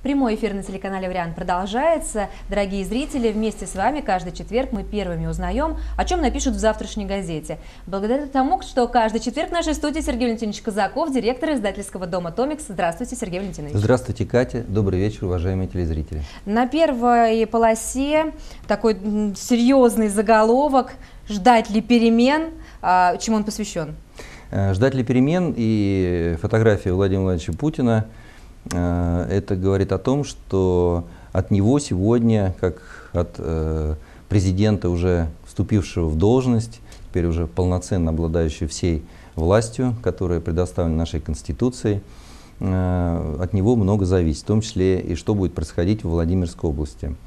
Прямой эфир на телеканале «Вариант» продолжается. Дорогие зрители, вместе с вами каждый четверг мы первыми узнаем, о чем напишут в завтрашней газете. Благодаря тому, что каждый четверг в нашей студии Сергей Валентинович Казаков, директор издательского дома «Томикс». Здравствуйте, Сергей Валентинович. Здравствуйте, Катя. Добрый вечер, уважаемые телезрители. На первой полосе такой серьезный заголовок «Ждать ли перемен?». Чему он посвящен? Ждать ли перемен и фотография Владимира Владимировича Путина, это говорит о том, что от него сегодня, как от президента, уже вступившего в должность, теперь уже полноценно обладающего всей властью, которая предоставлена нашей Конституцией, от него много зависит, в том числе и что будет происходить в Владимирской области.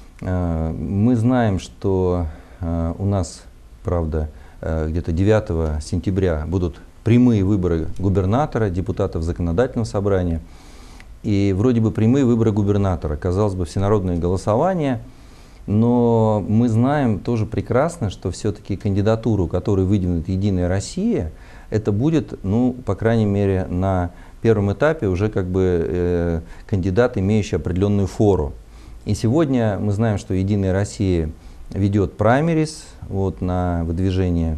Мы знаем, что у нас, правда, где-то 9 сентября будут прямые выборы губернатора, депутатов законодательного собрания. И вроде бы прямые выборы губернатора, казалось бы, всенародное голосование, но мы знаем тоже прекрасно, что все-таки кандидатуру, которую выдвинет «Единая Россия», это будет, ну, по крайней мере, на первом этапе уже как бы кандидат, имеющий определенную фору. И сегодня мы знаем, что «Единая Россия» ведет праймерис вот, на выдвижение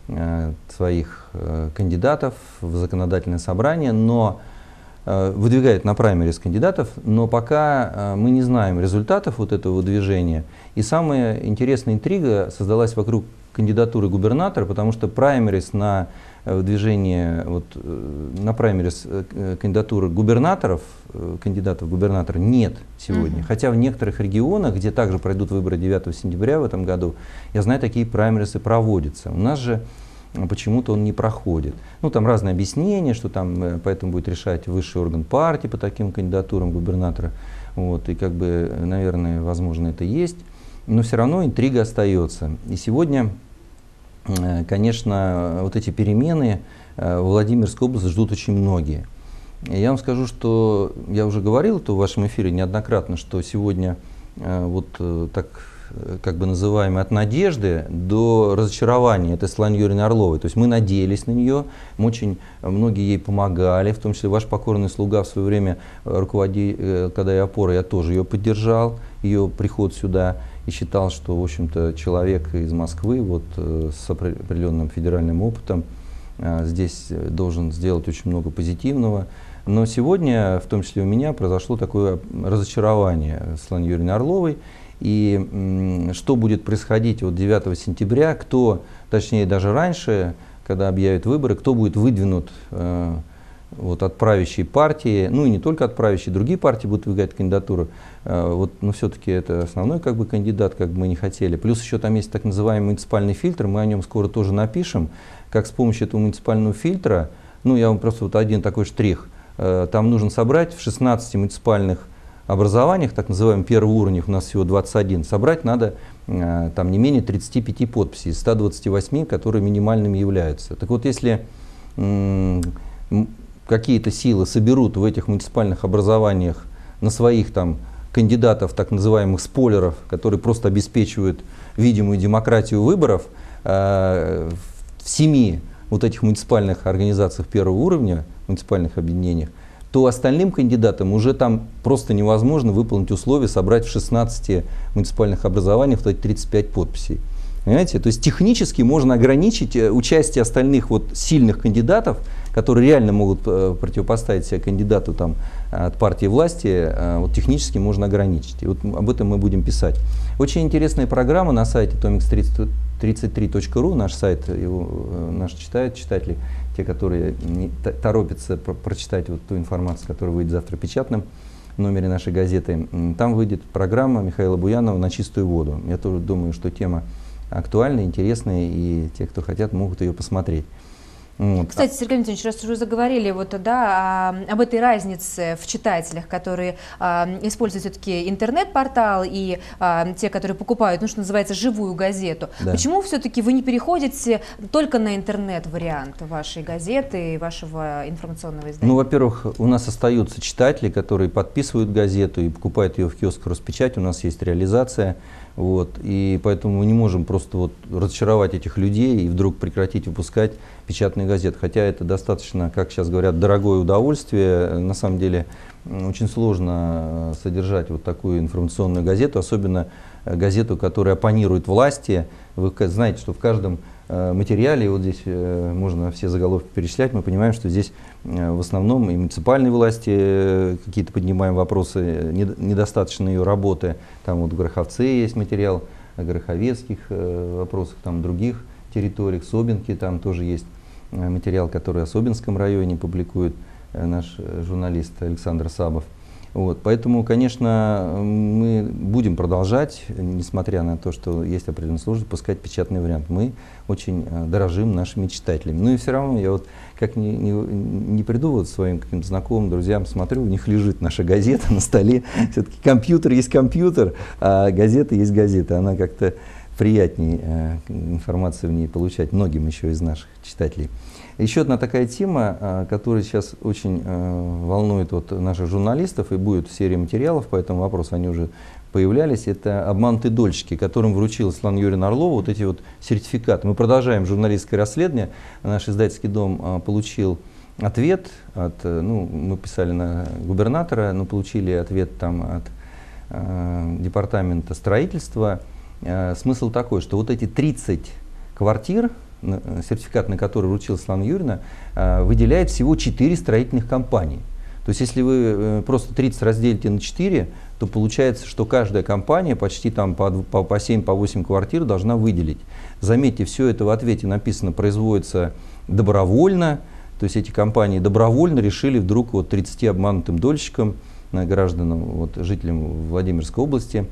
своих кандидатов в законодательное собрание, но выдвигает на праймерис кандидатов, но пока мы не знаем результатов вот этого выдвижения. И самая интересная интрига создалась вокруг кандидатуры губернатора, потому что праймерис на выдвижение, вот, на праймерис кандидатуры губернаторов, кандидатов в губернатора нет сегодня. Хотя в некоторых регионах, где также пройдут выборы 9 сентября в этом году, я знаю, такие праймерисы проводятся. У нас же почему-то он не проходит. Ну, там разные объяснения, что там поэтому будет решать высший орган партии по таким кандидатурам губернатора. Вот, и как бы, наверное, возможно, это есть. Но все равно интрига остается. И сегодня, конечно, вот эти перемены в Владимирской области ждут очень многие. И я вам скажу, что я уже говорил это в вашем эфире неоднократно, что сегодня вот так, как бы называемые, от надежды до разочарования этой Светланы Юрьевны Орловой. То есть мы надеялись на нее, очень многие ей помогали, в том числе ваш покорный слуга в свое время, когда я опора, я тоже ее поддержал, ее приход сюда, и считал, что, в общем-то, человек из Москвы вот, с определенным федеральным опытом здесь должен сделать очень много позитивного. Но сегодня, в том числе у меня, произошло такое разочарование Светланы Юрьевны Орловой. И что будет происходить вот 9 сентября, кто, точнее даже раньше, когда объявят выборы, кто будет выдвинут вот, от правящей партии, ну и не только от правящей, другие партии будут выдвигать кандидатуру, вот, но все-таки это основной как бы кандидат, как бы мы не хотели. Плюс еще там есть так называемый муниципальный фильтр, мы о нем скоро тоже напишем, как с помощью этого муниципального фильтра, ну я вам просто вот один такой штрих, там нужно собрать в 16 муниципальных образованиях, так называемых первоуровневых, у нас всего 21, собрать надо там не менее 35 подписей из 128, которые минимальными являются. Так вот, если какие-то силы соберут в этих муниципальных образованиях на своих там кандидатов, так называемых спойлеров, которые просто обеспечивают видимую демократию выборов, в 7 вот этих муниципальных организациях первого уровня, муниципальных объединениях, то остальным кандидатам уже там просто невозможно выполнить условия собрать в 16 муниципальных образованиях вот эти 35 подписей. Понимаете? То есть технически можно ограничить участие остальных вот сильных кандидатов, которые реально могут противопоставить себя кандидату там, от партии власти, вот технически можно ограничить. И вот об этом мы будем писать. Очень интересная программа на сайте tomix33.ru, наш сайт, его наши читают читатели, те, которые не торопятся прочитать вот ту информацию, которая выйдет завтра в печатном номере нашей газеты. Там выйдет программа Михаила Буянова «На чистую воду». Я тоже думаю, что тема актуальная, интересная, и те, кто хотят, могут ее посмотреть. Вот. Кстати, Сергей Валентинович, раз уже заговорили вот, да, об этой разнице в читателях, которые используют все-таки интернет-портал и те, которые покупают, ну, что называется, живую газету. Да. Почему все-таки вы не переходите только на интернет-вариант вашей газеты и вашего информационного издания? Ну, во-первых, у нас остаются читатели, которые подписывают газету и покупают ее в киосках Роспечать, у нас есть реализация. Вот, и поэтому мы не можем просто вот разочаровать этих людей и вдруг прекратить выпускать печатные газеты. Хотя это достаточно, как сейчас говорят, дорогое удовольствие. На самом деле очень сложно содержать вот такую информационную газету, особенно газету, которая оппонирует власти. Вы знаете, что в каждом материале, вот здесь можно все заголовки перечислять, мы понимаем, что здесь в основном и муниципальные власти какие-то поднимаем вопросы, недостаточно ее работы. Там вот в Гороховце есть материал о гороховецких вопросах, там других территориях, Собинки, там тоже есть материал, который о Собинском районе публикует наш журналист Александр Сабов. Вот, поэтому, конечно, мы будем продолжать, несмотря на то, что есть определенные сложности, пускать печатный вариант. Мы очень дорожим нашими читателями. Ну и все равно я вот как не приду вот своим каким-то знакомым, друзьям, смотрю, у них лежит наша газета на столе. Все-таки компьютер есть компьютер, а газета есть газета. Она как-то приятнее информацию в ней получать многим еще из наших читателей. Еще одна такая тема, которая сейчас очень волнует вот наших журналистов, и будет серия материалов по этому вопросу, они уже появлялись, это обманутые дольщики, которым вручила Светлана Юрьевна Орлова вот эти вот сертификаты. Мы продолжаем журналистское расследование. Наш издательский дом получил ответ мы писали на губернатора, но получили ответ там от департамента строительства. Смысл такой, что вот эти 30 квартир, сертификат на который вручила Светлана Юрьевна, выделяет всего 4 строительных компании. То есть если вы просто 30 разделите на 4, то получается, что каждая компания почти там по 7, по 8 квартир должна выделить. Заметьте, все это в ответе написано производится добровольно, то есть эти компании добровольно решили вдруг вот 30 обманутым дольщикам, гражданам, вот, жителям Владимирской области,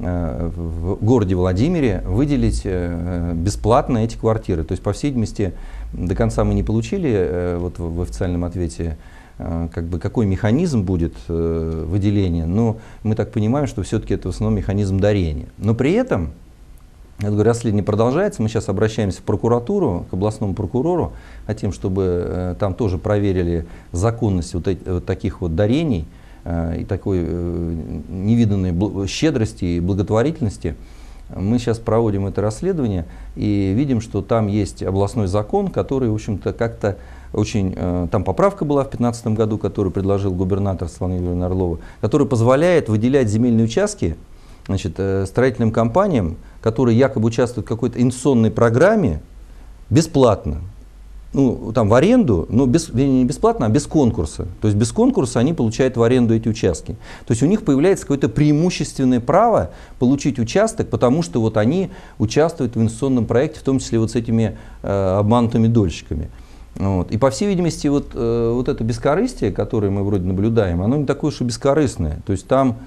в городе Владимире выделить бесплатно эти квартиры. То есть, по всей видимости, до конца мы не получили вот в официальном ответе, какой механизм будет выделения, но мы так понимаем, что все-таки это в основном механизм дарения. Но при этом расследование продолжается, мы сейчас обращаемся в прокуратуру, к областному прокурору, хотим, чтобы там тоже проверили законность вот таких вот дарений, и такой невиданной щедрости и благотворительности. Мы сейчас проводим это расследование и видим, что там есть областной закон, который, в общем-то, как-то очень... Там поправка была в 2015 году, которую предложил губернатор Светлана Юрьевна Орлова, которая позволяет выделять земельные участки, значит, строительным компаниям, которые якобы участвуют в какой-то инвестиционной программе, бесплатно. Ну, там в аренду, но не бесплатно, а без конкурса. То есть без конкурса они получают в аренду эти участки. То есть у них появляется какое-то преимущественное право получить участок, потому что вот они участвуют в инвестиционном проекте, в том числе вот с этими обманутыми дольщиками. Вот. И по всей видимости вот это бескорыстие, которое мы вроде наблюдаем, оно не такое уж и бескорыстное. То есть там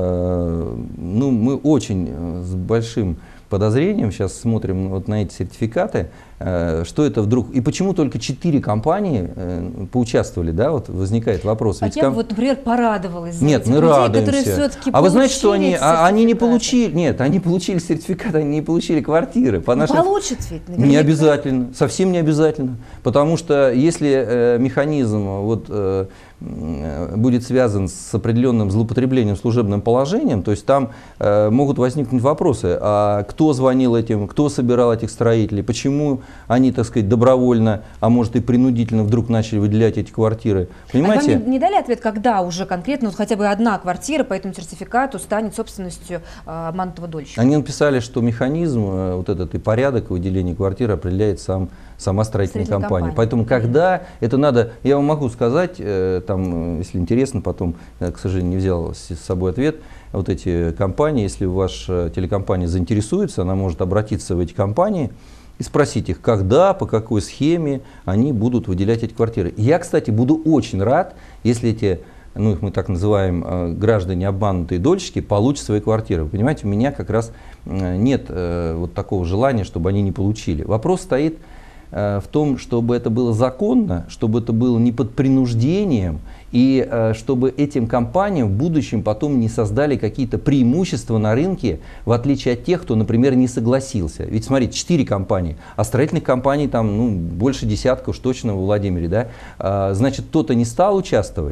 мы очень с большим подозрением сейчас смотрим вот на эти сертификаты, что это вдруг, и почему только 4 компании поучаствовали, да, вот возникает вопрос. Ведь я вот, например, порадовалась. Нет, мы людей, радуемся. А вы знаете, что они не получили, нет, они получили сертификат, они не получили квартиры. Получат ведь, наверняка. Не обязательно, совсем не обязательно, потому что если механизм вот будет связан с определенным злоупотреблением служебным положением, то есть там могут возникнуть вопросы, а кто звонил этим, кто собирал этих строителей, почему они, так сказать, добровольно, а может и принудительно вдруг начали выделять эти квартиры. Понимаете? А вам не дали ответ, когда уже конкретно вот хотя бы одна квартира по этому сертификату станет собственностью обманутого дольщика? Они написали, что механизм, вот этот и порядок выделения квартиры определяет сама строительная компания. Поэтому когда это надо, я вам могу сказать, там, если интересно, потом, к сожалению, не взял с собой ответ, вот эти компании, если ваша телекомпания заинтересуется, она может обратиться в эти компании и спросить их, когда, по какой схеме они будут выделять эти квартиры. Я, кстати, буду очень рад, если эти, их мы так называем, граждане обманутые дольщики, получат свои квартиры. Вы понимаете, у меня как раз нет вот такого желания, чтобы они не получили. Вопрос стоит в том, чтобы это было законно, чтобы это было не под принуждением, и чтобы этим компаниям в будущем потом не создали какие-то преимущества на рынке, в отличие от тех, кто, например, не согласился. Ведь смотрите, 4 компании, а строительных компаний там больше десятка уж точно в Владимире, да? Значит, кто-то не стал участвовать,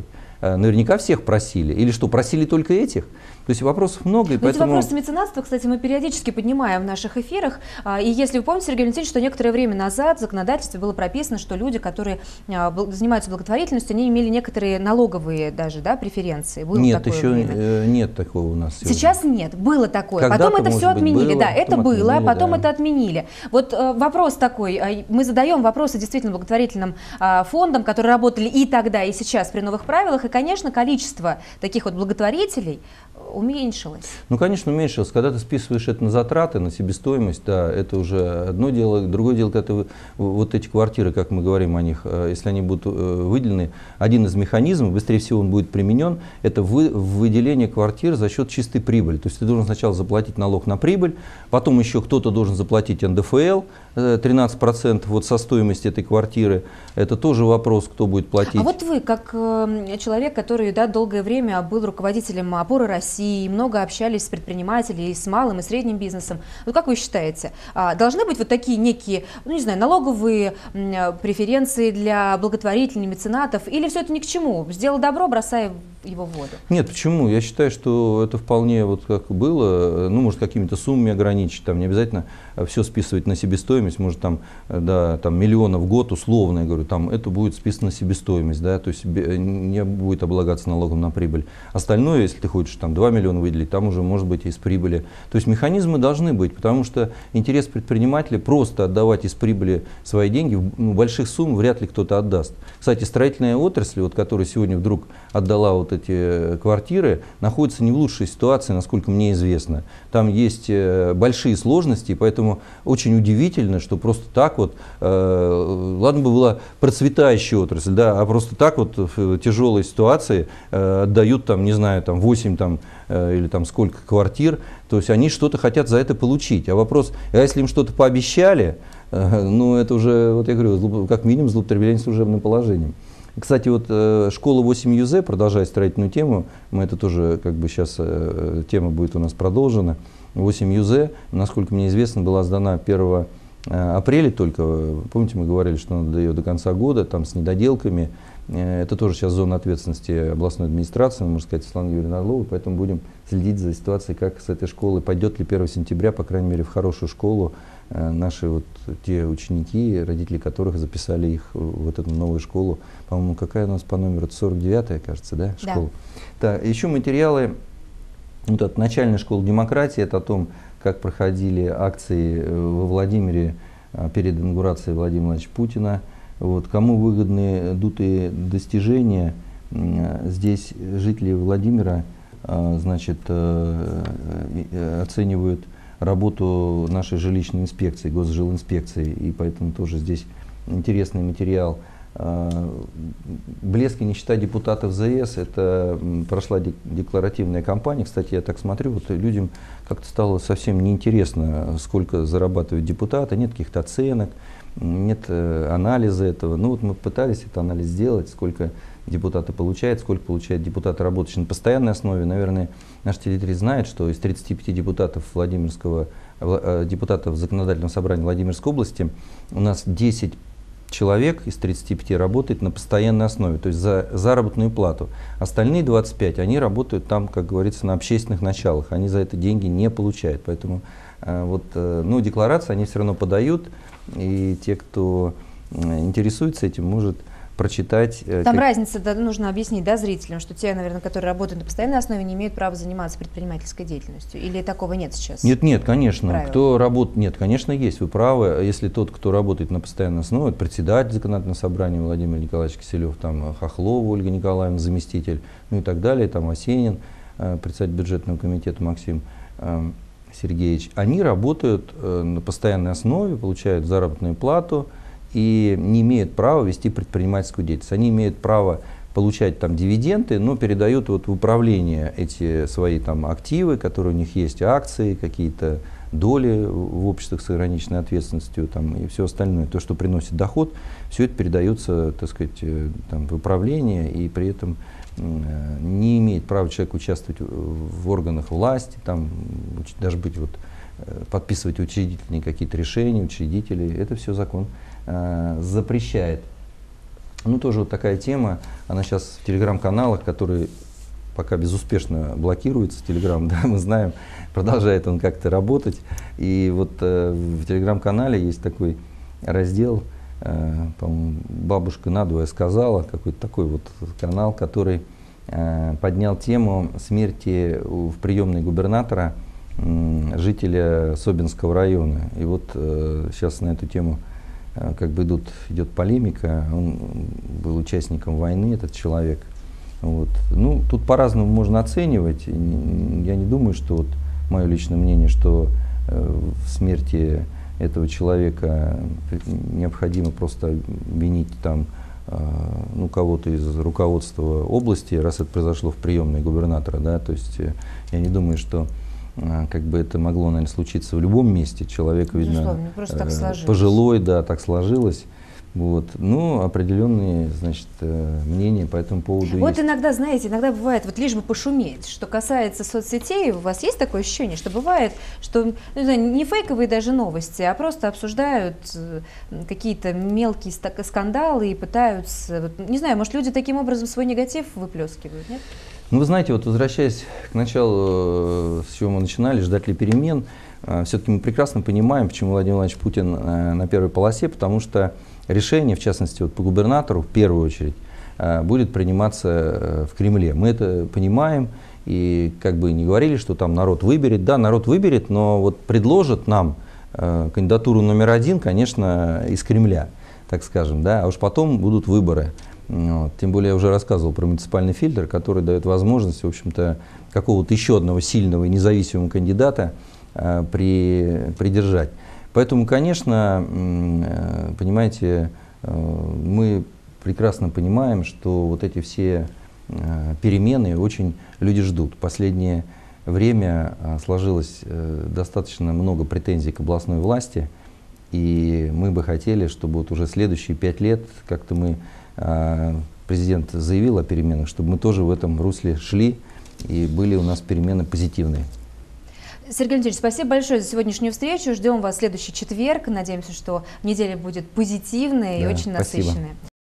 наверняка всех просили. Или что, просили только этих? То есть вопросов много, и поэтому... Эти вопросы меценатства, кстати, мы периодически поднимаем в наших эфирах. И если вы помните, Сергей Валентинович, что некоторое время назад в законодательстве было прописано, что люди, которые занимаются благотворительностью, они имели некоторые налоговые даже, да, преференции. Было нет, еще нет такого у нас. Сейчас нет, было такое. Когда-то, потом это все отменили. Было, да, это было, отменили, потом да. это отменили. Вот вопрос такой. Мы задаем вопросы действительно благотворительным фондам, которые работали и тогда, и сейчас при новых правилах. И, конечно, количество таких вот благотворителей уменьшилось. Ну, конечно, уменьшилось. Когда ты списываешь это на затраты, на себестоимость, да, это уже одно дело. Другое дело, когда ты, вот эти квартиры, как мы говорим о них, если они будут выделены, один из механизмов, быстрее всего он будет применен, это выделение квартир за счет чистой прибыли. То есть ты должен сначала заплатить налог на прибыль, потом еще кто-то должен заплатить НДФЛ, 13% вот со стоимости этой квартиры. Это тоже вопрос, кто будет платить. А вот вы, как человек, который, да, долгое время был руководителем «Опоры России», много общались с предпринимателями, с малым и средним бизнесом, вот как вы считаете, должны быть вот такие некие, ну не знаю, налоговые преференции для благотворителей, меценатов, или все это ни к чему? Сделал добро, бросай его в воду? Нет, почему? Я считаю, что это вполне вот как было, ну, может, какими-то суммами ограничить, там не обязательно все списывать на себестоимость, может, там, да, там миллиона в год, условно, я говорю, там это будет списано на себестоимость, да, то есть не будет облагаться налогом на прибыль. Остальное, если ты хочешь там 2 миллиона выделить, там уже может быть из прибыли. То есть механизмы должны быть, потому что интерес предпринимателя просто отдавать из прибыли свои деньги, больших сумм вряд ли кто-то отдаст. Кстати, строительная отрасль, вот, которая сегодня вдруг отдала вот эти квартиры, находится не в лучшей ситуации, насколько мне известно. Там есть большие сложности, поэтому очень удивительно, что просто так вот, ладно бы была процветающая отрасль, да, а просто так вот в тяжелой ситуации отдают там, не знаю, там 8 там, или там сколько квартир, то есть они что-то хотят за это получить. А вопрос, а если им что-то пообещали, ну это уже, вот я говорю, как минимум злоупотребление служебным положением. Кстати, вот школа 8 ЮЗ, продолжая строительную тему, мы это тоже, как бы сейчас тема будет у нас продолжена. 8 ЮЗ, насколько мне известно, была сдана 1 апреля только. Помните, мы говорили, что надо ее до конца года, там с недоделками. Это тоже сейчас зона ответственности областной администрации, можно сказать, Светланы Юрьевны Орловой, поэтому будем следить за ситуацией, как с этой школы пойдет ли 1 сентября, по крайней мере, в хорошую школу наши вот те ученики, родители которых записали их в эту новую школу. По-моему, какая у нас по номеру? 49-я, кажется, да, школа? Да. Да, еще материалы. Вот от начальной школы демократии, это о том, как проходили акции во Владимире перед инаугурацией Владимира Владимировича Путина. Вот, кому выгодны дутые достижения, здесь жители Владимира, значит, оценивают работу нашей жилищной инспекции, госжилинспекции, и поэтому тоже здесь интересный материал. Блеск и нищета депутатов ЗС, это прошла декларативная кампания. Кстати, я так смотрю, вот людям как-то стало совсем неинтересно, сколько зарабатывают депутаты, нет каких-то оценок, нет анализа этого. Ну вот мы пытались этот анализ сделать, сколько депутаты получают, сколько получают депутаты, работающие на постоянной основе. Наверное, наш телезритель знает, что из 35 депутатов депутатов Законодательного собрания Владимирской области у нас 10 человек из 35 работает на постоянной основе, то есть за заработную плату. Остальные 25, они работают там, как говорится, на общественных началах, они за это деньги не получают. Поэтому вот, ну, декларации они все равно подают, и те, кто интересуется этим, может прочитать. Там разница, да, нужно объяснить, да, зрителям, что те, наверное, которые работают на постоянной основе, не имеют права заниматься предпринимательской деятельностью. Или такого нет сейчас? Нет, нет, конечно. Правила. Кто работает, нет, конечно, есть. Вы правы. Если тот, кто работает на постоянной основе, это председатель законодательного собрания Владимир Николаевич Киселев, там Хохлова Ольга Николаевна, заместитель, ну и так далее, там Осенин, председатель бюджетного комитета Максим Сергеевич, они работают на постоянной основе, получают заработную плату и не имеют права вести предпринимательскую деятельность. Они имеют право получать там дивиденды, но передают вот в управление эти свои там активы, которые у них есть, акции, какие-то доли в обществах с ограниченной ответственностью там, и все остальное. То, что приносит доход, все это передается, так сказать, там, в управление, и при этом не имеет права человек участвовать в органах власти, там, даже быть, вот, подписывать учредительные какие-то решения, учредители. Это все закон запрещает. Ну, тоже вот такая тема, она сейчас в телеграм-каналах, которые пока безуспешно блокируется Telegram, да, мы знаем, продолжает он как-то работать. И вот в Telegram-канале есть такой раздел, по-моему, «Бабушка надвое сказала», какой-то такой вот канал, который поднял тему смерти в приемной губернатора, жителя Собинского района. И вот сейчас на эту тему как бы идет полемика. Он был участником войны, этот человек. Вот. Ну, тут по-разному можно оценивать. Я не думаю, что вот мое личное мнение, что в смерти этого человека необходимо просто винить там ну, кого-то из руководства области, раз это произошло в приемной губернатора, да, то есть я не думаю, что как бы это могло, наверное, случиться в любом месте. Человек, видно, пожилой, да, так сложилось. Вот. Ну, определенные, значит, мнения по этому поводу вот есть. иногда, знаете, иногда бывает, вот лишь бы пошуметь. Что касается соцсетей, у вас есть такое ощущение, что бывает, что, ну, не знаю, не фейковые даже новости, а просто обсуждают какие-то мелкие скандалы и пытаются, не знаю, может, люди таким образом свой негатив выплескивают, нет? Ну, вы знаете, вот возвращаясь к началу, с чего мы начинали, ждать ли перемен, все-таки мы прекрасно понимаем, почему Владимир Владимирович Путин на первой полосе, потому что решение, в частности, вот по губернатору, в первую очередь, будет приниматься в Кремле. Мы это понимаем и как бы не говорили, что там народ выберет. Да, народ выберет, но вот предложат нам кандидатуру номер один, конечно, из Кремля, так скажем, да, а уж потом будут выборы. Вот. Тем более я уже рассказывал про муниципальный фильтр, который дает возможность, в общем-то, какого-то еще одного сильного и независимого кандидата придержать. Поэтому, конечно, понимаете, мы прекрасно понимаем, что вот эти все перемены очень люди ждут. Последнее время сложилось достаточно много претензий к областной власти, и мы бы хотели, чтобы вот уже следующие 5 лет как-то мы, президент заявил о переменах, чтобы мы тоже в этом русле шли, и были у нас перемены позитивные. Сергей Леонидович, спасибо большое за сегодняшнюю встречу. Ждем вас в следующий четверг. Надеемся, что неделя будет позитивная и очень насыщенная.